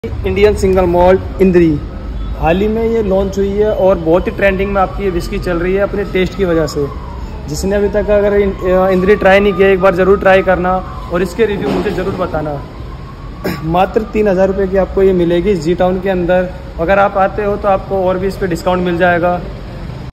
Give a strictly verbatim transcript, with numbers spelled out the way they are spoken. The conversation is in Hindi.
इंडियन सिंगल मॉल्ट इंद्री हाल ही में ये लॉन्च हुई है और बहुत ही ट्रेंडिंग में आपकी ये विस्की चल रही है अपने टेस्ट की वजह से। जिसने अभी तक अगर इंद्री ट्राई नहीं किया, एक बार ज़रूर ट्राई करना और इसके रिव्यू मुझे ज़रूर बताना। मात्र तीन हज़ार रुपये की आपको ये मिलेगी जी टाउन के अंदर। अगर आप आते हो तो आपको और भी इस पर डिस्काउंट मिल जाएगा।